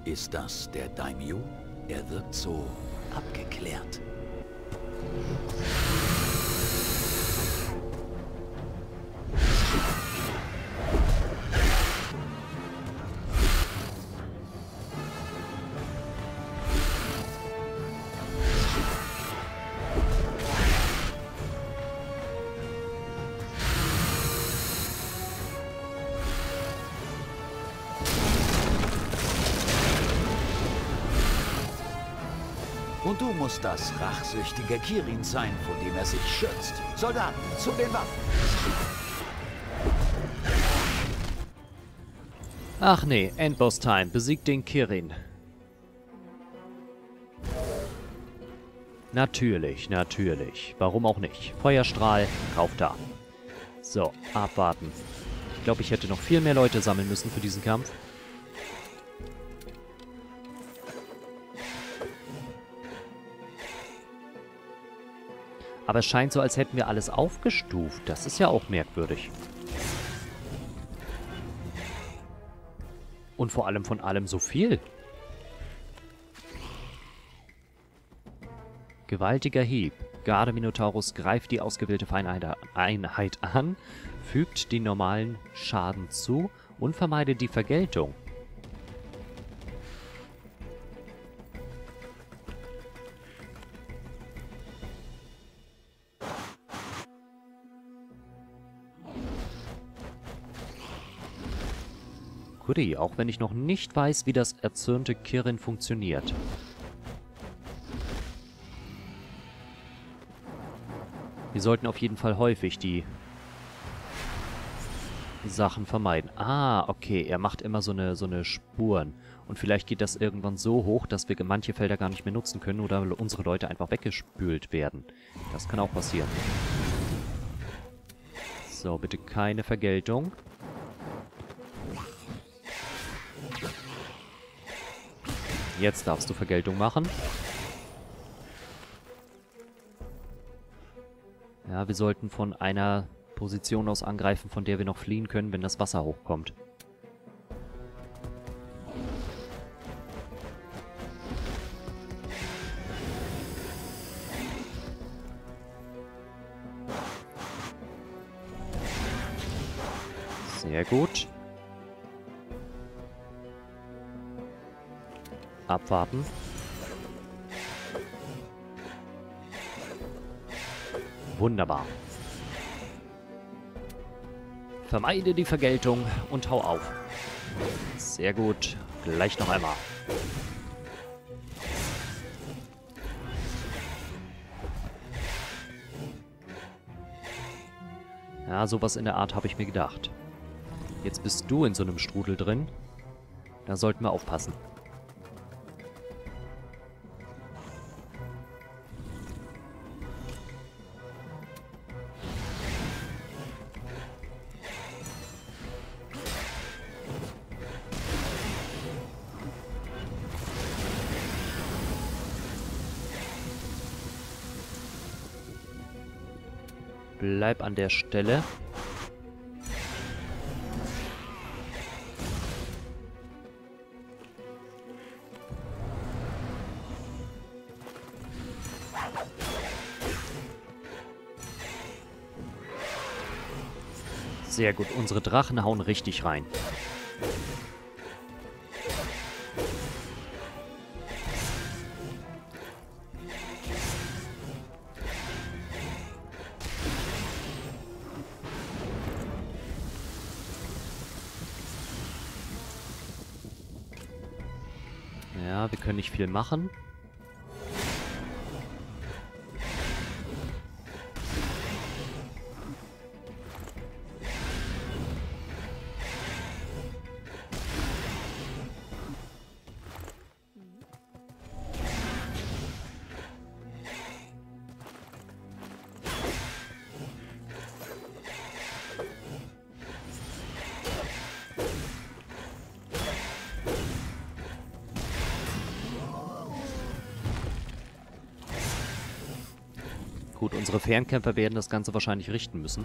Ist das der Daimyo? Er wirkt so abgeklärt. Und du musst das rachsüchtige Kirin sein, vor dem er sich schützt. Soldaten, zu den Waffen! Ach nee, Endboss-Time. Besiegt den Kirin. Natürlich, natürlich. Warum auch nicht? Feuerstrahl, Kauf da. So, abwarten. Ich glaube, ich hätte noch viel mehr Leute sammeln müssen für diesen Kampf. Aber es scheint so, als hätten wir alles aufgestuft. Das ist ja auch merkwürdig. Und vor allem von allem so viel. Gewaltiger Hieb. Garde-Minotaurus greift die ausgewählte Einheit an, fügt den normalen Schaden zu und vermeidet die Vergeltung. Goodie, auch wenn ich noch nicht weiß, wie das erzürnte Kirin funktioniert. Wir sollten auf jeden Fall häufig die Sachen vermeiden. Ah, okay, er macht immer so eine Spuren. Und vielleicht geht das irgendwann so hoch, dass wir manche Felder gar nicht mehr nutzen können oder unsere Leute einfach weggespült werden. Das kann auch passieren. So, bitte keine Vergeltung. Jetzt darfst du Vergeltung machen. Ja, wir sollten von einer Position aus angreifen, von der wir noch fliehen können, wenn das Wasser hochkommt. Sehr gut. Abwarten. Wunderbar. Vermeide die Vergeltung und hau auf. Sehr gut. Gleich noch einmal. Ja, sowas in der Art habe ich mir gedacht. Jetzt bist du in so einem Strudel drin. Da sollten wir aufpassen. Bleib an der Stelle. Sehr gut, unsere Drachen hauen richtig rein. Ja, wir können nicht viel machen. Gut, unsere Fernkämpfer werden das Ganze wahrscheinlich richten müssen.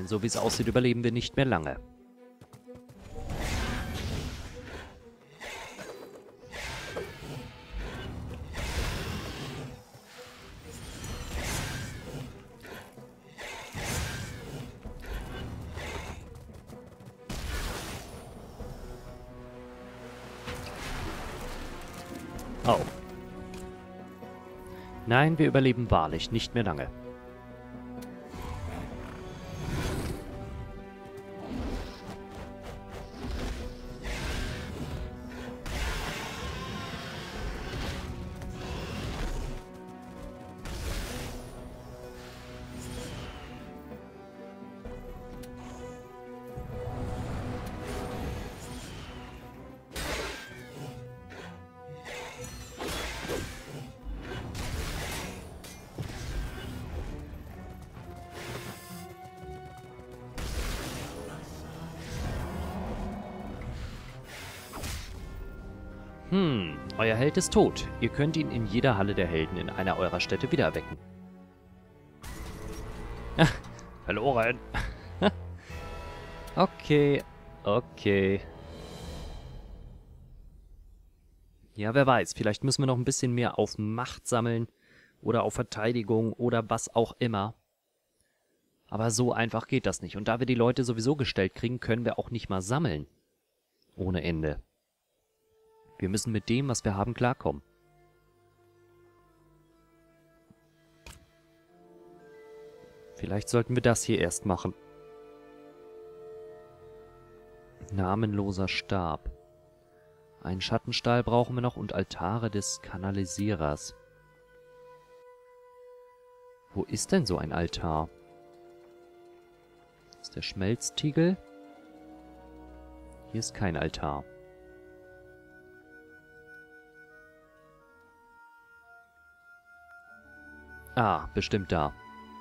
So wie es aussieht, überleben wir nicht mehr lange. Oh. Nein, wir überleben wahrlich nicht mehr lange. Euer Held ist tot. Ihr könnt ihn in jeder Halle der Helden in einer eurer Städte wiedererwecken. Verloren. Okay, okay. Ja, wer weiß, vielleicht müssen wir noch ein bisschen mehr auf Macht sammeln oder auf Verteidigung oder was auch immer. Aber so einfach geht das nicht. Und da wir die Leute sowieso gestellt kriegen, können wir auch nicht mal sammeln. Ohne Ende. Wir müssen mit dem, was wir haben, klarkommen. Vielleicht sollten wir das hier erst machen. Namenloser Stab. Einen Schattenstahl brauchen wir noch und Altare des Kanalisierers. Wo ist denn so ein Altar? Das ist der Schmelztiegel. Hier ist kein Altar. Ah, bestimmt da.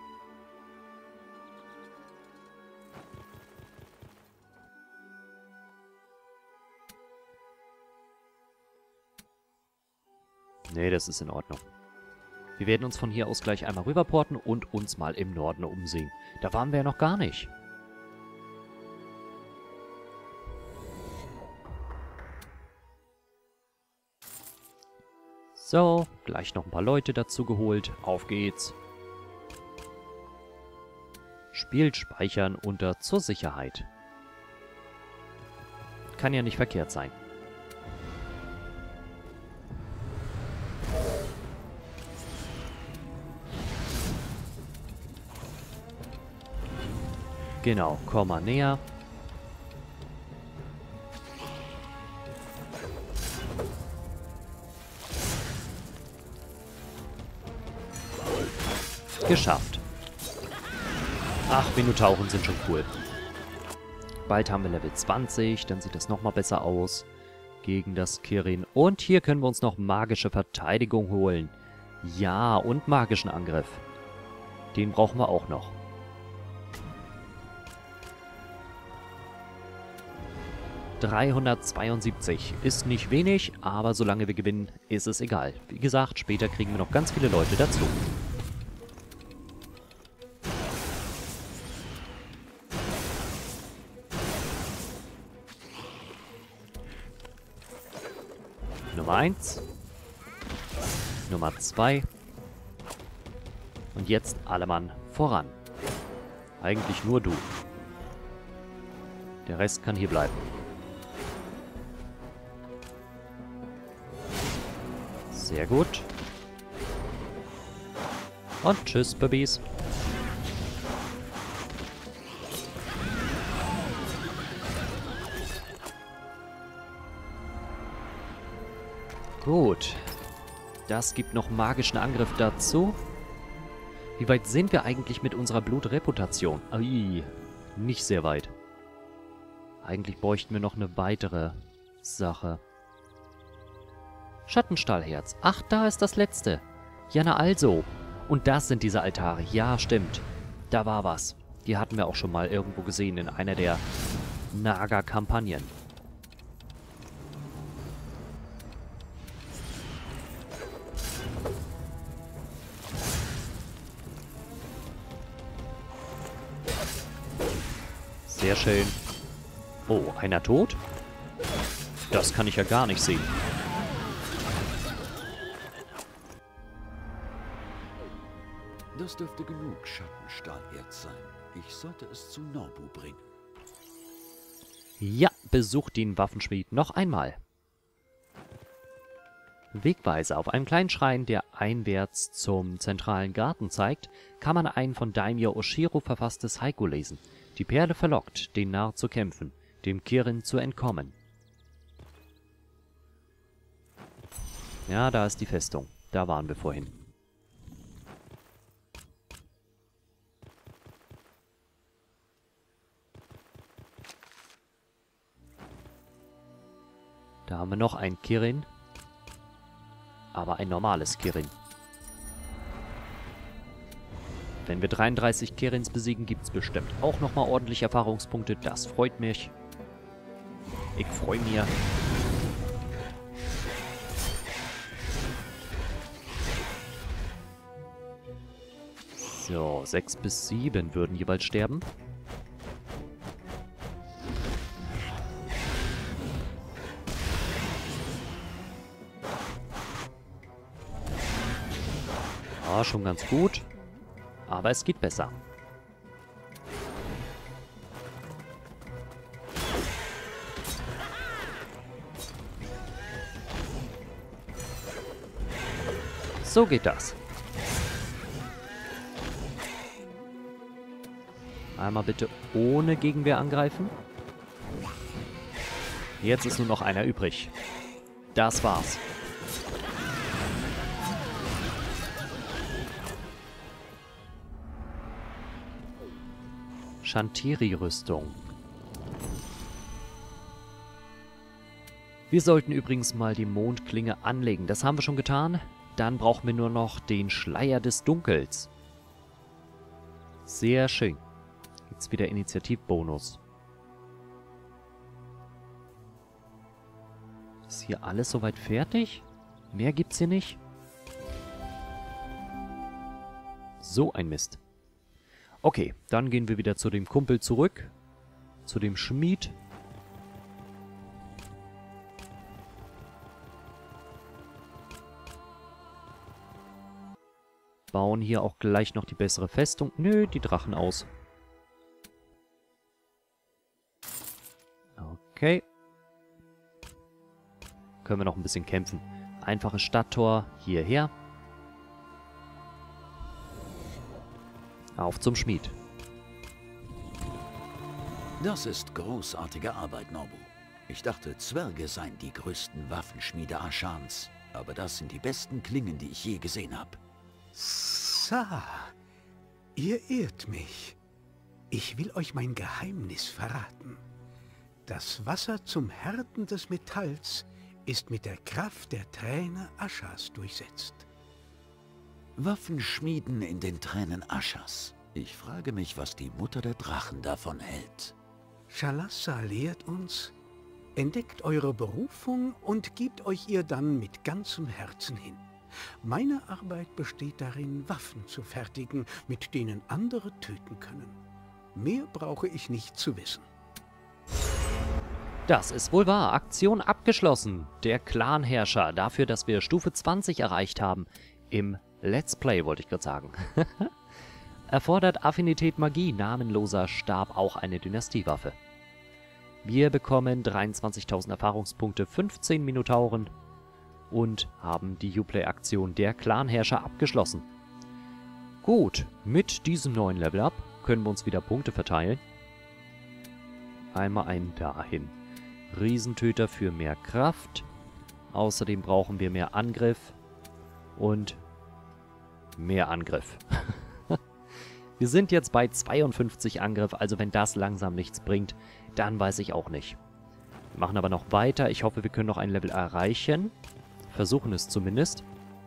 Nee, das ist in Ordnung. Wir werden uns von hier aus gleich einmal rüberporten und uns mal im Norden umsehen. Da waren wir ja noch gar nicht. So, gleich noch ein paar Leute dazu geholt. Auf geht's. Spiel speichern unter zur Sicherheit. Kann ja nicht verkehrt sein. Genau, komm mal näher. Geschafft. Ach, Minotauren sind schon cool. Bald haben wir Level 20, dann sieht das nochmal besser aus gegen das Kirin. Und hier können wir uns noch magische Verteidigung holen. Ja, und magischen Angriff. Den brauchen wir auch noch. $372 ist nicht wenig, aber solange wir gewinnen, ist es egal. Wie gesagt, später kriegen wir noch ganz viele Leute dazu. Nummer 1. Nummer 2. Und jetzt alle Mann voran. Eigentlich nur du. Der Rest kann hier bleiben. Sehr gut. Und tschüss, Babys. Gut. Das gibt noch magischen Angriff dazu. Wie weit sind wir eigentlich mit unserer Blutreputation? Ui, nicht sehr weit. Eigentlich bräuchten wir noch eine weitere Sache. Schattenstahlherz. Ach, da ist das letzte. Ja, na also. Und das sind diese Altare. Ja, stimmt. Da war was. Die hatten wir auch schon mal irgendwo gesehen in einer der Naga-Kampagnen. Sehr schön. Oh, einer tot? Das kann ich ja gar nicht sehen. Das dürfte genug Schattenstahlerz sein. Ich sollte es zu Norbu bringen. Ja, besucht den Waffenschmied noch einmal. Wegweiser. Auf einem kleinen Schrein, der einwärts zum zentralen Garten zeigt, kann man ein von Daimyo Oshiro verfasstes Haiku lesen. Die Perle verlockt, den Narr zu kämpfen, dem Kirin zu entkommen. Ja, da ist die Festung. Da waren wir vorhin. Da haben wir noch ein Kirin. Aber ein normales Kirin. Wenn wir 33 Kirins besiegen, gibt es bestimmt auch nochmal ordentlich Erfahrungspunkte. Das freut mich. Ich freue mich. So, 6 bis 7 würden jeweils sterben. Ja, schon ganz gut. Aber es geht besser. So geht das. Einmal bitte ohne Gegenwehr angreifen. Jetzt ist nur noch einer übrig. Das war's. Shantiri-Rüstung. Wir sollten übrigens mal die Mondklinge anlegen. Das haben wir schon getan. Dann brauchen wir nur noch den Schleier des Dunkels. Sehr schön. Jetzt wieder Initiativbonus. Ist hier alles soweit fertig? Mehr gibt's hier nicht? So ein Mist. Okay, dann gehen wir wieder zu dem Kumpel zurück. Zu dem Schmied. Bauen hier auch gleich noch die bessere Festung. Nö, die Drachen aus. Okay. Können wir noch ein bisschen kämpfen. Einfaches Stadttor hierher. Auf zum Schmied. Das ist großartige Arbeit, Norbu. Ich dachte, Zwerge seien die größten Waffenschmiede Ashans. Aber das sind die besten Klingen, die ich je gesehen habe. Sa, ihr irrt mich. Ich will euch mein Geheimnis verraten. Das Wasser zum Härten des Metalls ist mit der Kraft der Träne Ashas durchsetzt. Waffenschmieden in den Tränen Ashas. Ich frage mich, was die Mutter der Drachen davon hält. Shalassa lehrt uns, entdeckt eure Berufung und gebt euch ihr dann mit ganzem Herzen hin. Meine Arbeit besteht darin, Waffen zu fertigen, mit denen andere töten können. Mehr brauche ich nicht zu wissen. Das ist wohl wahr. Aktion abgeschlossen. Der Clanherrscher. Dafür, dass wir Stufe 20 erreicht haben. Im Let's Play, wollte ich gerade sagen. Erfordert Affinität Magie. Namenloser Stab, auch eine Dynastiewaffe. Wir bekommen 23.000 Erfahrungspunkte, 15 Minotauren und haben die Uplay-Aktion der Clanherrscher abgeschlossen. Gut, mit diesem neuen Level-Up können wir uns wieder Punkte verteilen. Einmal einen dahin. Riesentöter für mehr Kraft. Außerdem brauchen wir mehr Angriff und mehr Angriff. Wir sind jetzt bei 52 Angriff, also wenn das langsam nichts bringt, dann weiß ich auch nicht. Wir machen aber noch weiter. Ich hoffe, wir können noch ein Level erreichen. Versuchen es zumindest.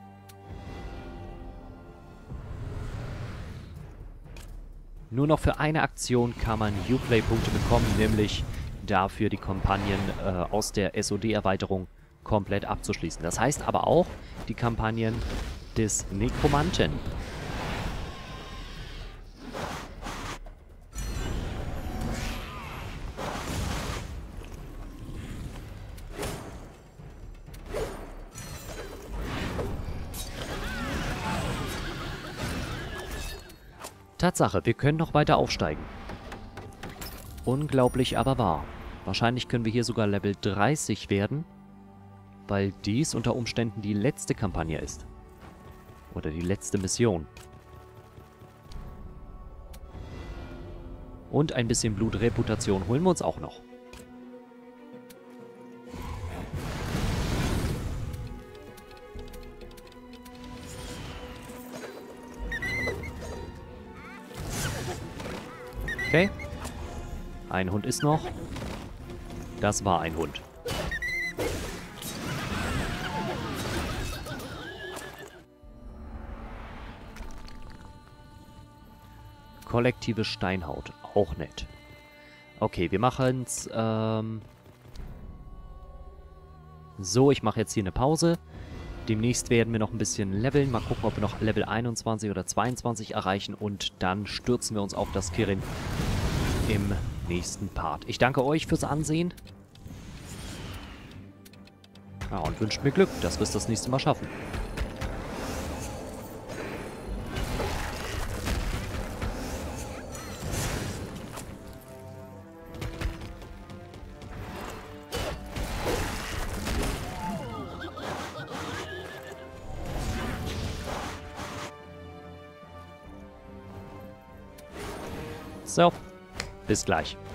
Nur noch für eine Aktion kann man Uplay-Punkte bekommen, nämlich dafür die Kampagnen aus der SOD-Erweiterung komplett abzuschließen. Das heißt aber auch die Kampagnen des Nekromanten. Tatsache, wir können noch weiter aufsteigen. Unglaublich, aber wahr. Wahrscheinlich können wir hier sogar Level 30 werden, weil dies unter Umständen die letzte Kampagne ist. Oder die letzte Mission. Und ein bisschen Blutreputation holen wir uns auch noch. Okay. Ein Hund ist noch. Das war ein Hund. Kollektive Steinhaut. Auch nett. Okay, wir machen's, so, ich mache jetzt hier eine Pause. Demnächst werden wir noch ein bisschen leveln. Mal gucken, ob wir noch Level 21 oder 22 erreichen. Und dann stürzen wir uns auf das Kirin im nächsten Part. Ich danke euch fürs Ansehen. Ja, und wünsche mir Glück, dass wir es das nächste Mal schaffen. So, bis gleich.